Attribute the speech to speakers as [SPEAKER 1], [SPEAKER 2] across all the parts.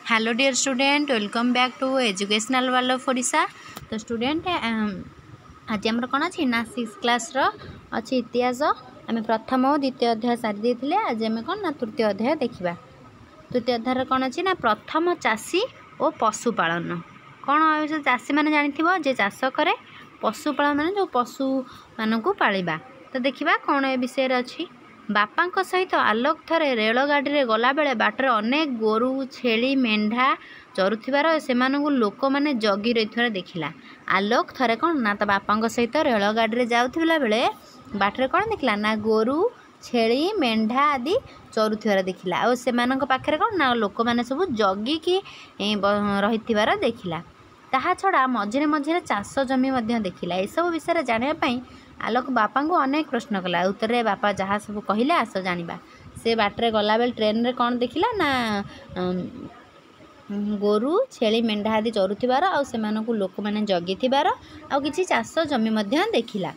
[SPEAKER 1] Hello dear student, welcome back to educational world of Odisha. तो student आज आमर कौन अच्छी ना 6 क्लास अच्छी इतिहास। आम प्रथम और द्वितीय अध्याय सारी देते। आज आम कौन ना तृतीय अध्याय देखा। तृतीय अध्याय कौन अच्छी ना प्रथम चाषी और पशुपालन। कौन चाषी मैंने जानी जे चाष करे, पशुपालन मैंने जो पशु मानक पालिबा। तो देखा कौन ए विषय अच्छी। बापा सहित आलोक थरे रेलगाड़ी गला बेले बाटर अनेक गोरु छेली मेढ़ा चरुथिबार से लोक मैंने जगी रही देखला। आलोक थरे कौन ना तो बापा सहित रेलगाड़ी जाऊला बेले बाटर कौन देखला ना गोरु छेली मेढ़ा आदि चरुथिबार देखला। और से पाखे कौन ना लोक मैंने सब जगिकी रही देखला। ताहा छड़ा मझे मझे चाष जमी देखला। यह विषय जानापी आलोक बापा को अनेक प्रश्न कला। उत्तर बापा जहाँ सब कहले आस जानिबा। से बाटरे गला बेल ट्रेन रे कौन देखला ना गोरु छेली मेढ़ा आदि चरुथिबार आ सेमानकु लोक माने जगिथिबार आ किछि चाष जमी देखला।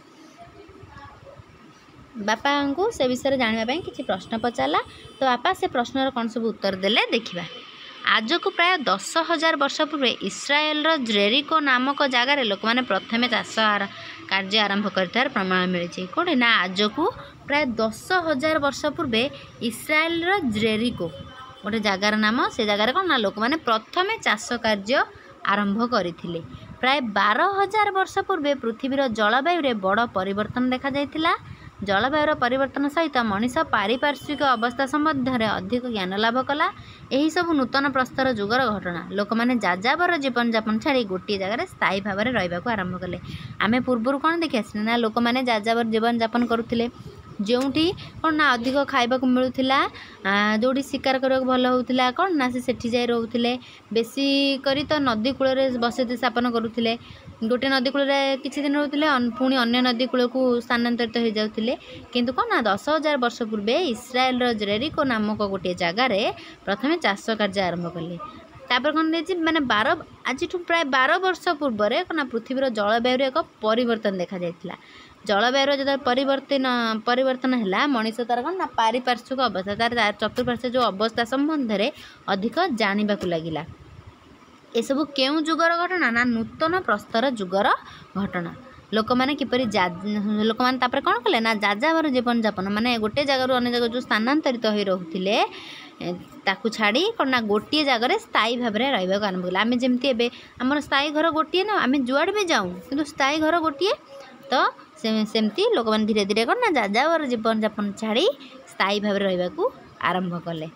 [SPEAKER 1] बापा को से विषय जानापी किछि प्रश्न पचारा। तो बापा से प्रश्नर कौन सब उत्तर देले देखिबा। आज को प्राय 10,000 वर्ष पूर्व इस्राएल जेरिको नामक जगार लोक मैंने प्रथमे चाष कार्य आरंभ कर प्रमाण मिली। कौटे ना आज को प्राय 10,000 वर्ष पूर्व इस्राएल जेरिको गोटे जगार नाम। से जगार कौन ना लोक मैंने प्रथमे चाष कार्य आरंभ करथिले। प्राय 12,000 वर्ष पूर्व पृथ्वीर जलवायु बड़ परिवर्तन देखा जाइथिला। जलवायुर परिवर्तन सहित मनीष पारिपार्श्विक अवस्था संबंध अधिक ज्ञान लाभ कला। यही सब नूतन प्रस्तर जुगर घटना। लोक मैंने जाजाबर जीवन जापन छाड़ी गोटे जगह स्थायी भाव में रहा आरंभ कले। आम पूर्वर कौन देखी आस ना लोक मैंने जाजाबर जीवन जापन करुले जोटी कौन ना अधिक खाइबा मिलूला, जोटी शिकार करने भल होता कौन ना सेठी जाए रोते। बेसी करी तो नदी कूल बसति स्थापन करुले। गोटे नदी कूल किछि दिन रोते पुणी अन्य नदी कूल को स्थानांतरित हो जाते। किंतु कौन ना 10,000 वर्ष पूर्व इस्राएल जेरिको नामक गोटे जगार प्रथमे चाष कार्य आरंभ कले। तापर कौन माने 12 आज प्राय 12 वर्ष पूर्व ना पृथ्वीर जलवायु एक परिवर्तन देखा जाइथिला। जलवायु जो परिवर्तन है मनीष तार कौन ना पारिपार्श्विक अवस्था तार चतुर्पार्श्व जो अवस्था संबंध में अधिक जानवा लगिला। ये सब क्यों जुगर घटना ना नूतन प्रस्तर जुगर घटना। लोक मैंने किपरि लोक मैंने कौन कले ना जाजावर जीवन जापन माने गोटे जगार अन्य जगह जो स्थानांतरित हो रोते ताकू छाड़ी कौन ना गोटे जगह स्थायी भाव में रहा आरंभ कले। आम जमी एवं आम स्थायी घर गोटे ना आम जुआड़ भी जाऊँ कि स्थायी घर गोटे। तो सेमती लोक मैंने धीरे धीरे कौन ना जाजावर जीवन जापन छाड़ी स्थायी भाव में रहा आरंभ कले।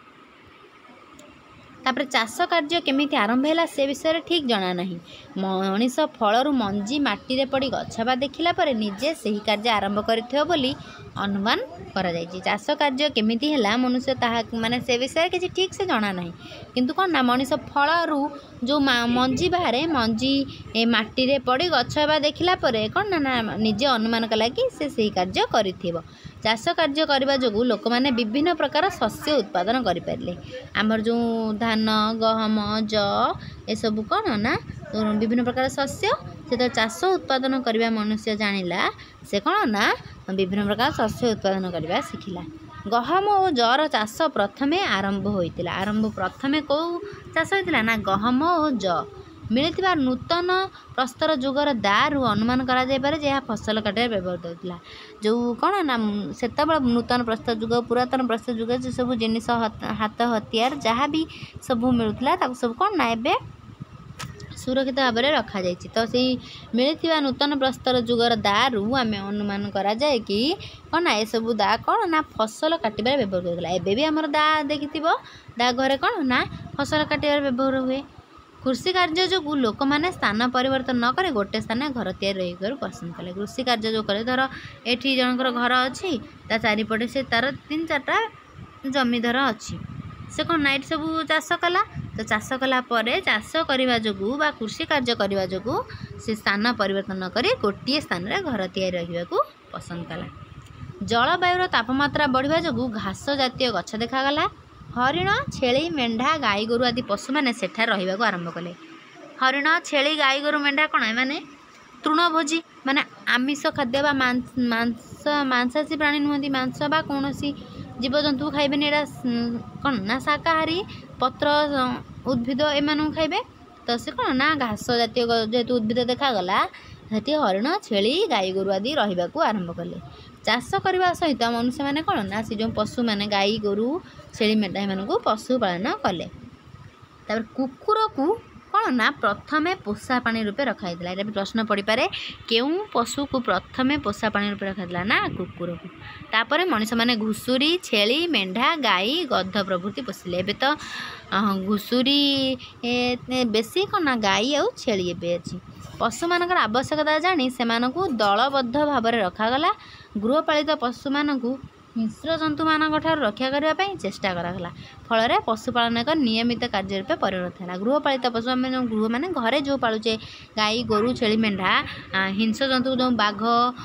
[SPEAKER 1] तापर चाष कार्य केमिति आरंभ है से विषय ठीक जना नहीं। मनीष फलरू मंजी माटी रे पड़ी गछबा देखिला परे निजे सही कार्य आरंभ करथियो बोली अनुमान करा जायछि। चाष कार्य केमिति हैला मनुष्य ताहा माने से विषय किछि ठीक से जना नहीं। किंतु कौन ना मनीष फलरू जो मंजी बाहर मंजी माटी रे पड़ी गछबा देखिला परे कौन ना निजे अनुमान कला कि से सही कार्य करिथिबो। चाष कार्य करने जो लोक मैंने विभिन्न प्रकार शस्य उत्पादन करें। आमर जो धान गहम ज ये सब कौन ना विभिन्न प्रकार शस्य से तो चाष उत्पादन करने मनुष्य जानिला। से कौन ना विभिन्न प्रकार शस्य उत्पादन करने शिखिला। गहम और जर चाष प्रथमे आरंभ होता। आरंभ प्रथमे कौ चाष होता ना गहम और ज मिलता नूतन प्रस्तर जुगर दारू अनुमान करा जाय पारे जे फसल काटे व्यवहृत होता। जो कौन ना से नूतन प्रस्तर जुग पुरातन प्रस्तर जुग जो सब जिनिस हाथ हथियार जहाँ भी सब मिलूला सब कौन ना एबे सुरक्षित भाव में रखा जाए। तो से मिलता नूतन प्रस्तर जुगर दारू आम अनुमान करा जाए कि कौन ना ये सब दा कौन ना फसल काटिबार व्यवहार होता। एबे भी आमर दा देखि दा घरे कौन ना फसल काटिबार व्यवहार हुए। कृषि कार्य जो लोक मैंने स्थान परिवर्तन न करे गोटे स्थान घर तैयार रही पसंद कले। कृषि कार्य जो करे धर एठी जनकर घर अच्छी ता चारिपटे से तार 3-4टा जमीधर अच्छी से कौन नाइट सब चाष कला। तो चाष कला परे चाष करने जो बा कृषि कार्य करने जो से स्थान परिवर्तन न करी गोटे स्थान रे घर तैयार रही पसंद कला। जलवायुर तापमात्रा बढ़िया जो घास जातीय गछ देखागला। हरिण छेली मेढ़ा गाई गोरु आदि पशु मैंने सेठा रहा आरंभ कले। हरिण छेली गाई गोरु मेढ़ा कौन मैंने तृणभोजी माने आमिष खाद्य बा मांसाशी प्राणी नुहति। मांस बा कौन जीवजंतु खाइबेनि एटा कौन ना शाकाहारी पत्र उद्भिद एम खाइबे तो से कौन ना घास जातीय जेहेतु उद्भिद देखागला से हरिण छेली गाई गोरु आदि रही आरंभ कले। चाष करने सहित मनुष्य मैंने कौन ना से जो पशु मैंने गाई गोरु छेली मेढ़ा एम पशुपालन कले। तापर कुकुर को कौन ना प्रथमे पोषा पानी रूपे रखाई ये भी प्रश्न पड़ पारे केउ पशु को प्रथमे पोषा पानी रूपे रखाई ना कुकुर को। तापर मनीष मैंने घुषुरी छेली मेढ़ा गाई गध प्रभृति पोषिले। एबे तो घुषुरी बेसी कौन ना गाई आउ छेली एबे अच्छी। पशु मानकर आवश्यकता जानी से दलबद्ध भाव में रखागला। गृहपालित पशु मानक हिंस्र जंतु मान रक्षा करने चेष्टा करागला। फल पशुपालन एक नियमित कार्य रूपे परिणत है। गृहपालित पशु आम जो गृह माने घरे जो पालुचे गाई गोरु छेली मेढ़ा हिंस्र जंतु जो बाघ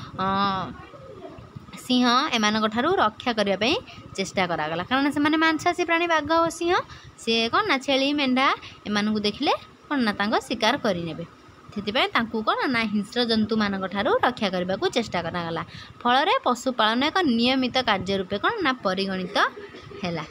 [SPEAKER 1] सिंह एम रक्षा करने चेष्टा करागला। कारण से मांसाशी प्राणी बाघ और सिंह सी कौन ना छेली मेढ़ा एम देखिले कौन ना शिकार करे से कौन ना हिंस्र जंतु मान रक्षा करने को चेष्टा करागला। फल पशुपालन एक नियमित कार्य रूपे कौन ना परिगणित है।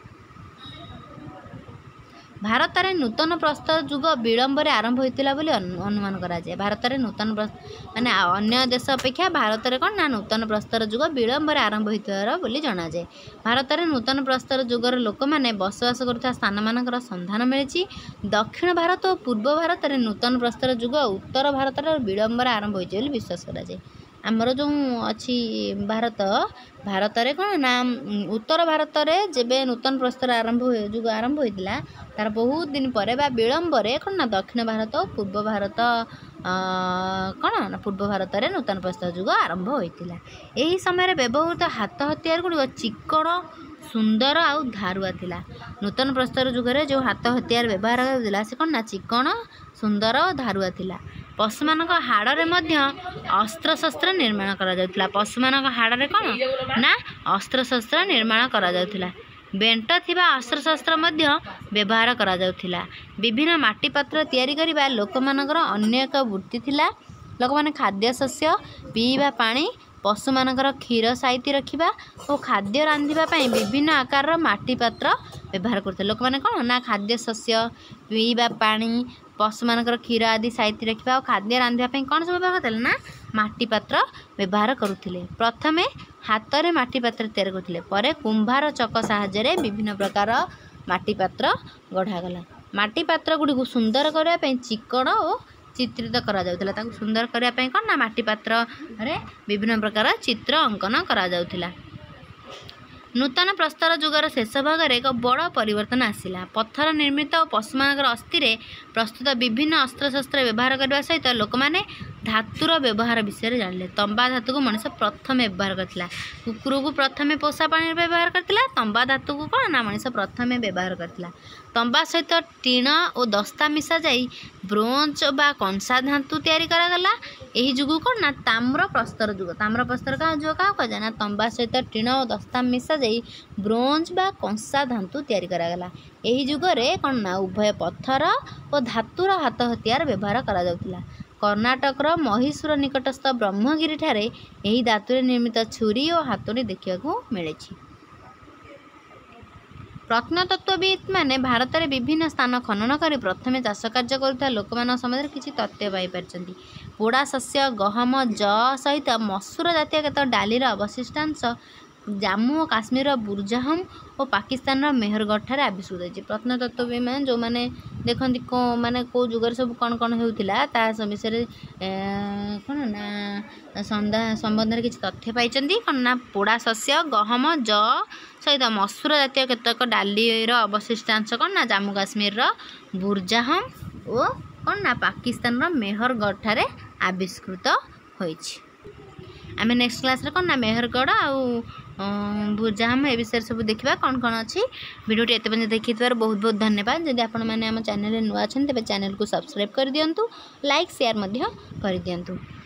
[SPEAKER 1] भारत में नूतन प्रस्तर युग विलंबर आरंभ होता अनुमान कराए। भारत में नूतन माने अन्य देश अपेक्षा भारत में कौन ना नूतन प्रस्तर युग विलंबर आरंभ होता जना जाए। भारत में नूतन प्रस्तर युगर लोक मैंने बसवास करुवा स्थान मानकर संधान मिली। दक्षिण भारत और पूर्व भारत में नूतन प्रस्तर युग उत्तर भारत में विलंबर आरंभ होती विश्वास कराए। आमर जो अच्छी भारत भारत में कौन ना उत्तर भारत में जब नूतन प्रस्तर युग आरंभ होता तार बहुत दिन पर विलंबर कौन ना दक्षिण भारत और पूर्व भारत कौन ना पूर्व भारत में नूतन प्रस्तर युग आरंभ होता। यही समय व्यवहृत हाथ हथियार गुड़िक चिक्कण सुंदर आउ धारुआ थिला। नूतन प्रस्तर युग जो हाथ हथियार व्यवहार होता से कौन ना चिक्कण सुंदर और धारुआ थिला। पशु मान हाड़े अस्त्र शस्त्र निर्माण करा। पशु मान हाड़े कौन ना अस्त्र शस्त्र निर्माण करा। बेंट थिबा अस्त्र शस्त्र व्यवहार करा। विभिन्न माटी पात्र तैयारी करबा लोक मानकर अन्य एक वृत्ति थिला। लोक माने खाद्य शस्य पीवा पानी पशु मानकर क्षीर साइती रखा और खाद्य रांधिबापी विभिन्न आकार माटी पात्र व्यवहार करते। लोक मैंने कौन ना खाद्य शस्य पीवा पानी पशु मानकर क्षीर आदि साइती रखा और खाद्य रांधिबापी कौन सब व्यवहार करते ना माटी पात्र व्यवहार करुले। प्रथमे हाथ में माटी पात्र तैयार करते पर कुंभार चक साहाय्य विभिन्न प्रकार माटी पात्र गढ़ागला। माटी पात्र गुड़ी सुंदर करने चिक्कण और चित्रित करा जाउथिला। ताकु सुंदर करने कौन ना माटी पात्र रे विभिन्न प्रकार चित्र अंकन करा जाउथिला। नूतन प्रस्तर युगर शेष भाग में एक बड़ परिवर्तन आसिला। पत्थर निर्मित और पशु मानकर अस्थि प्रस्तुत विभिन्न अस्त्र शस्त्र व्यवहार करने सहित लोक मैंने धातुर व्यवहार विषय जानिले। तंबा धातु को मनुष्य प्रथम व्यवहार करथिला। कुकुर को प्रथमे पोषा पानी व्यवहार करथिला। तंबा धातु को कौन ना मनुष्य प्रथमे व्यवहार करथिला। तंबा सहित टीण और दस्ता मिसा जाई ब्रोंज बा कंसा धातु तैयारी करागला। यही जुग कौन ना ताम्र प्रस्तर युग। ताम्र प्रस्तर का जो क्या कह ना तंबा सहित टीण और दस्ता मिसा जाई ब्रोंज बा कंसा धातु तैयारी करागला। यही जुगरे कौन ना उभय पत्थर और धातुर हाथ हथियार व्यवहार करा जाउथिला। कर्णाटकर महिषुर निकटस्थ ब्रह्मगिरी ठारे यही धातुरे निर्मित छुरी और हातुड़ी देखा मिले। प्रत्नतत्वविद मैंने भारत में विभिन्न स्थान खनन कर प्रथमे चाष कार्य करुवा लोक सम्बन्ध किसी तथ्य पाई। पोड़ा शस्य गहम ज सहित मसूर जातीय केत डालीर अवशिष्टांश जम्मू और काश्मीर बुरजाहम और पाकिस्तान मेहरगढ़ ठारे आविष्कृत होती। प्रत्नतत्वविद मैंने जो मैंने देखती माने को जुगर सब कौन कौन होता ता विषय कौन ना संबंध किसी तथ्य पाई। कौन ना पोड़ा शस्य गहम ज सहित मसूर जातीय केतक डालीर अवशिष्टांश कौन ना जम्मू काश्मीर बुरजाहम और कौन ना पाकिस्तान मेहरगढ़ ठारे आविष्कृत होइछि। आम नेक्स्ट क्लास रे कौन ना मेहरगढ़ आउ बुरजाहम ए विषय सब देखा कौन कौन अच्छी। वीडियो एत देखी बहुत बहुत धन्यवाद। जदि आपण मैंने आम चैनल नुआ अच्छा तेज चैनल को सब्सक्राइब कर दिंतु, लाइक शेयर कर दिंतु।